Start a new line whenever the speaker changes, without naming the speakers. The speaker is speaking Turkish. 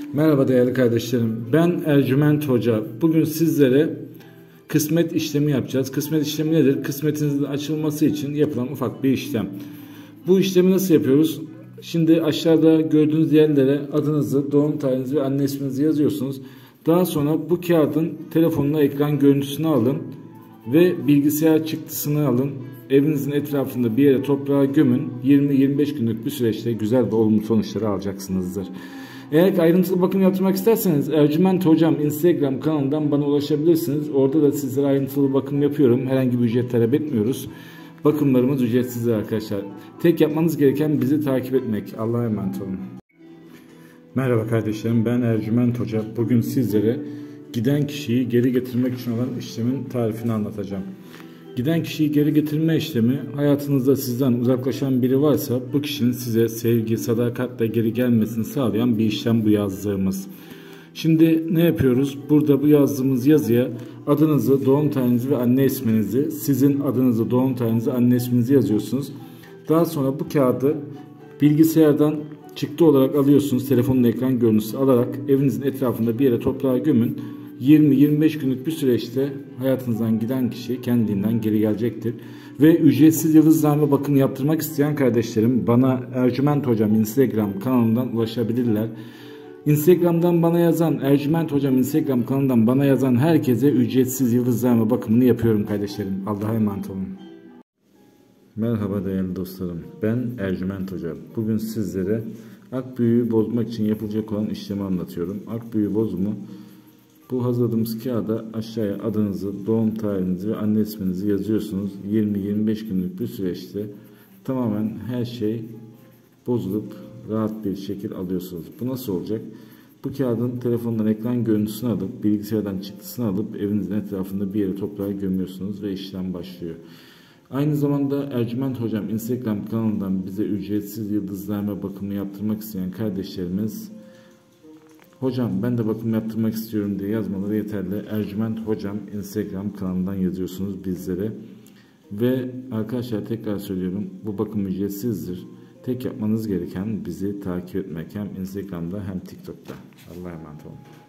Merhaba değerli kardeşlerim. Ben Ercüment Hoca. Bugün sizlere kısmet işlemi yapacağız. Kısmet işlemi nedir? Kısmetinizin açılması için yapılan ufak bir işlem. Bu işlemi nasıl yapıyoruz? Şimdi aşağıda gördüğünüz yerlere adınızı, doğum tarihinizi ve anne isminizi yazıyorsunuz. Daha sonra bu kağıdın telefonuna ekran görüntüsünü alın ve bilgisayar çıktısını alın. Evinizin etrafında bir yere toprağa gömün. 20-25 günlük bir süreçte güzel ve olumlu sonuçları alacaksınızdır. Eğer ki ayrıntılı bakım yaptırmak isterseniz Ercüment Hocam Instagram kanalından bana ulaşabilirsiniz. Orada da sizlere ayrıntılı bakım yapıyorum. Herhangi bir ücret talep etmiyoruz. Bakımlarımız ücretsizdir arkadaşlar. Tek yapmanız gereken bizi takip etmek. Allah'a emanet olun. Merhaba kardeşlerim, ben Ercüment Hoca. Bugün sizlere giden kişiyi geri getirmek için olan işlemin tarifini anlatacağım. Giden kişiyi geri getirme işlemi, hayatınızda sizden uzaklaşan biri varsa bu kişinin size sevgi, sadakatle geri gelmesini sağlayan bir işlem bu yazdığımız. Şimdi ne yapıyoruz? Burada bu yazdığımız yazıya adınızı, doğum tarihinizi ve anne isminizi, sizin adınızı, doğum tarihinizi, anne isminizi yazıyorsunuz. Daha sonra bu kağıdı bilgisayardan çıktı olarak alıyorsunuz. Telefonun ekran görüntüsü alarak evinizin etrafında bir yere toprağa gömün. 20-25 günlük bir süreçte hayatınızdan giden kişi kendiliğinden geri gelecektir. Ve ücretsiz yıldızlarla bakım yaptırmak isteyen kardeşlerim bana Ercüment Hocam Instagram kanalından ulaşabilirler. Instagram'dan bana yazan, Ercüment Hocam Instagram kanalından bana yazan herkese ücretsiz yıldızlarla bakımını yapıyorum kardeşlerim. Allah'a emanet olun. Merhaba değerli dostlarım. Ben Ercüment Hoca. Bugün sizlere akbüyü bozmak için yapılacak olan işlemi anlatıyorum. Akbüyü bozumu, bu hazırladığımız kağıda aşağıya adınızı, doğum tarihinizi ve anne isminizi yazıyorsunuz. 20-25 günlük bir süreçte tamamen her şey bozulup rahat bir şekil alıyorsunuz. Bu nasıl olacak? Bu kağıdın telefondan ekran görüntüsünü alıp, bilgisayardan çıktısını alıp evinizin etrafında bir yere toprağa gömüyorsunuz ve işlem başlıyor. Aynı zamanda Ercüment Hocam Instagram kanalından bize ücretsiz yıldızlarla bakımı yaptırmak isteyen kardeşlerimiz, hocam ben de bakım yaptırmak istiyorum diye yazmaları yeterli. Ercüment Hocam Instagram kanalından yazıyorsunuz bizlere. Ve arkadaşlar tekrar söylüyorum, bu bakım ücretsizdir. Tek yapmanız gereken bizi takip etmek, hem Instagram'da hem TikTok'ta. Allah'a emanet olun.